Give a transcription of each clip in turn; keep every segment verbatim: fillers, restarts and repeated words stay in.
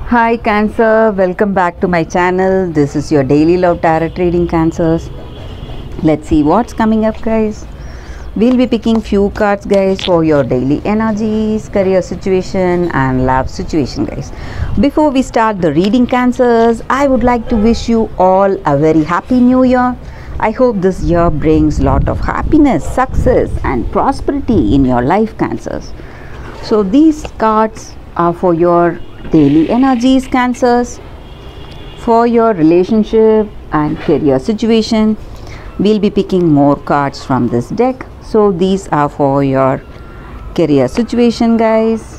Hi Cancer, welcome back to my channel. This is your daily love tarot reading, Cancers. Let's see what's coming up, guys. We'll be picking few cards, guys, for your daily energies, career situation and love situation, guys. Before we start the reading, Cancers, I would like to wish you all a very happy new year. I hope this year brings lot of happiness, success and prosperity in your life, Cancers. So these cards are for your daily energies, Cancers. For your relationship and career situation, we'll be picking more cards from this deck. So these are for your career situation, guys,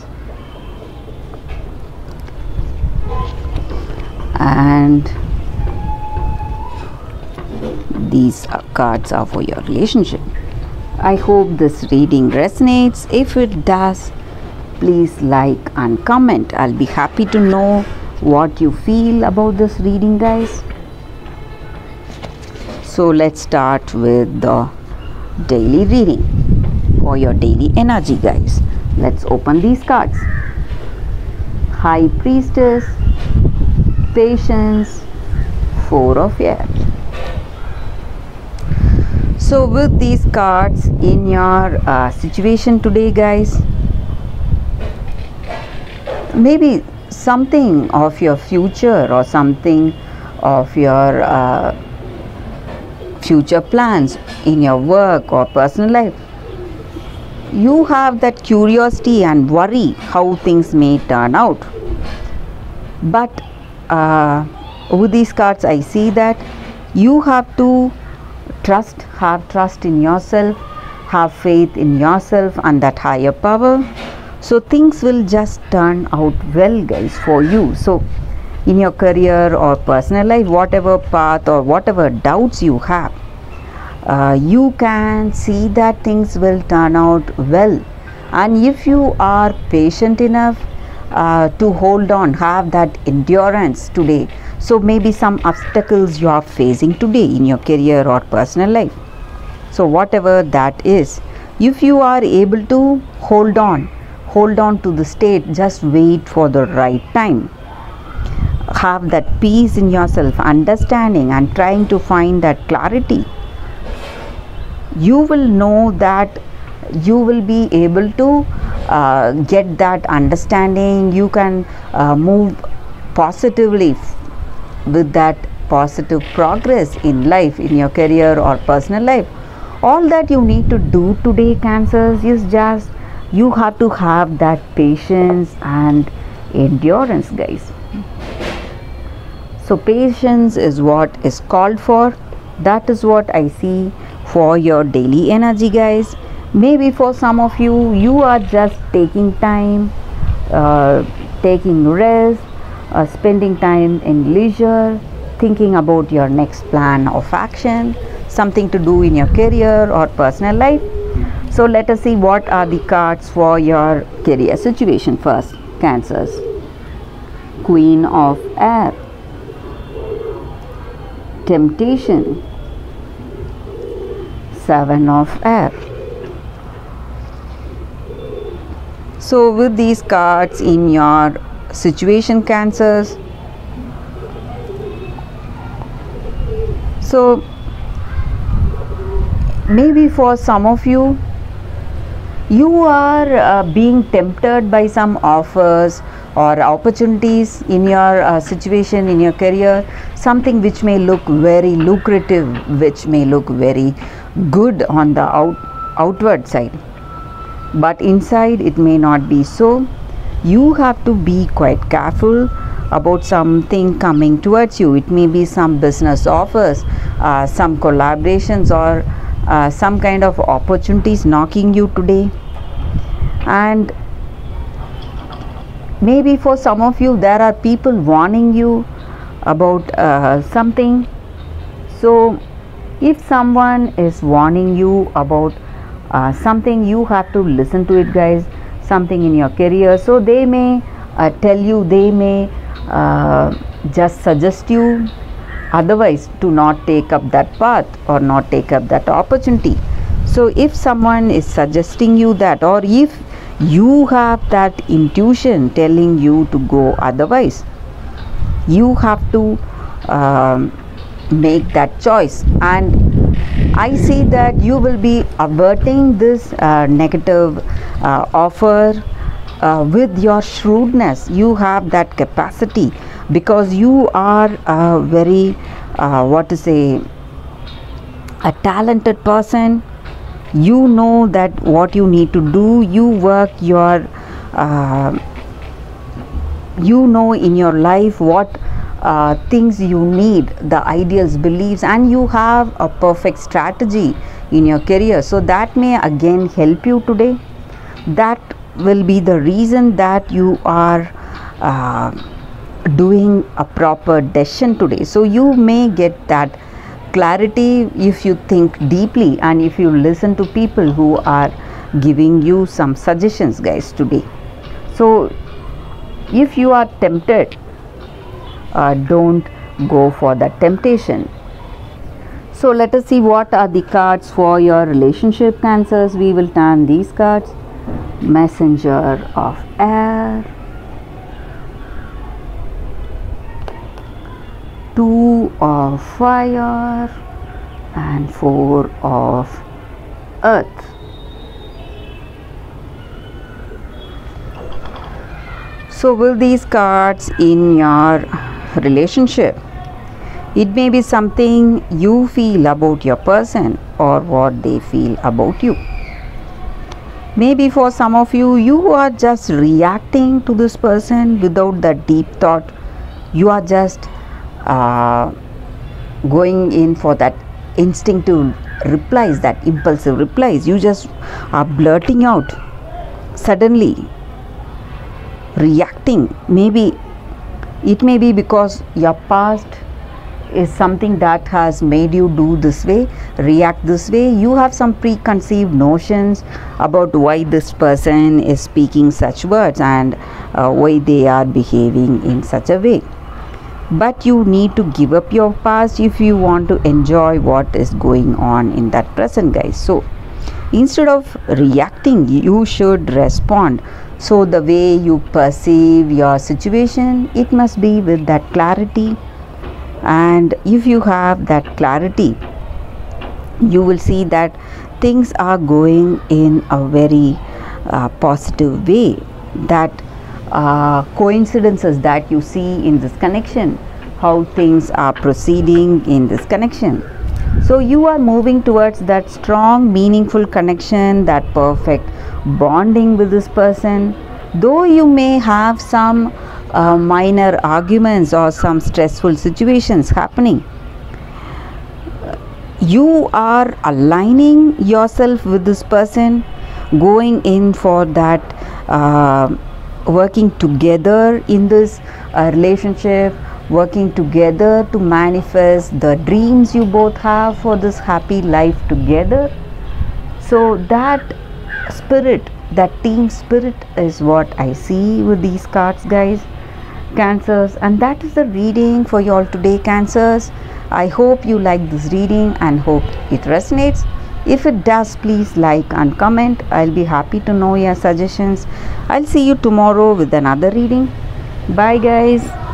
and these cards are for your relationship. I hope this reading resonates. If it does, please like and comment. I'll be happy to know what you feel about this reading, guys. So let's start with the daily reading for your daily energy, guys. Let's open these cards. High Priestess, Patience, Four of Air. So with these cards in your uh, situation today, guys, maybe something of your future or something of your uh, future plans in your work or personal life, you have that curiosity and worry how things may turn out. But uh, with these cards, I see that you have to trust, have trust in yourself, have faith in yourself and that higher power. So things will just turn out well, guys, for you. So in your career or personal life, whatever path or whatever doubts you have, uh, you can see that things will turn out well. And if you are patient enough uh, to hold on, have that endurance today. So maybe some obstacles you are facing today in your career or personal life. So whatever that is, if you are able to hold on, hold on to the state, just wait for the right time. Have that peace in yourself, understanding and trying to find that clarity. You will know that you will be able to uh, get that understanding. You can uh, move positively with that positive progress in life, in your career or personal life. All that you need to do today, Cancers, is just you have to have that patience and endurance, guys. So patience is what is called for. That is what I see for your daily energy, guys. Maybe for some of you, you are just taking time, uh, taking rest, uh, spending time in leisure, thinking about your next plan of action, something to do in your career or personal life. So let us see what are the cards for your career situation first, Cancers. Queen of Air, Temptation, Seven of Air. So with these cards in your situation, Cancers, so maybe for some of you, you are uh, being tempted by some offers or opportunities in your uh, situation, in your career, something which may look very lucrative, which may look very good on the out, outward side, but inside it may not be so. You have to be quite careful about something coming towards you. It may be some business offers, uh, some collaborations or uh, some kind of opportunities knocking you today. And maybe for some of you, there are people warning you about uh, something. So if someone is warning you about uh, something, you have to listen to it, guys. Something in your career, so they may uh, tell you, they may uh, just suggest you otherwise to not take up that path or not take up that opportunity. So if someone is suggesting you that, or if you have that intuition telling you to go otherwise, You have to um, make that choice, and I see that you will be averting this uh, negative uh, offer uh, with your shrewdness. You have that capacity because you are a very uh, what to say a talented person. You know that what you need to do. You work your uh, you know in your life what uh, things you need, the ideals, beliefs, and you have a perfect strategy in your career. So that may again help you today. That will be the reason that you are uh, doing a proper decision today. So you may get that clarity if you think deeply and if you listen to people who are giving you some suggestions, guys, today. So if you are tempted, uh, don't go for that temptation. So let us see what are the cards for your relationship, Cancers. We will turn these cards. Messenger of Air, Two of Fire, and Four of Earth. So will these cards in your relationship, it may be something you feel about your person or what they feel about you. Maybe for some of you, you are just reacting to this person without that deep thought. You are just uh, going in for that instinctive replies, that impulsive replies. You just are blurting out suddenly, reacting. Maybe it may be because your past is something that has made you do this way, react this way. You have some preconceived notions about why this person is speaking such words and uh, why they are behaving in such a way. But you need to give up your past if you want to enjoy what is going on in that present, guys. So instead of reacting, you should respond. So the way you perceive your situation, it must be with that clarity. And if you have that clarity, you will see that things are going in a very uh, positive way. That uh, coincidences that you see in this connection, how things are proceeding in this connection. So you are moving towards that strong, meaningful connection, that perfect bonding with this person. Though you may have some uh, minor arguments or some stressful situations happening, you are aligning yourself with this person, going in for that uh, working together in this uh, relationship, working together to manifest the dreams you both have for this happy life together. So that spirit, that team spirit is what I see with these cards, guys, Cancers. And that is the reading for you all today, Cancers. I hope you like this reading and hope it resonates. If it does, please like and comment. I'll be happy to know your suggestions. I'll see you tomorrow with another reading. Bye, guys.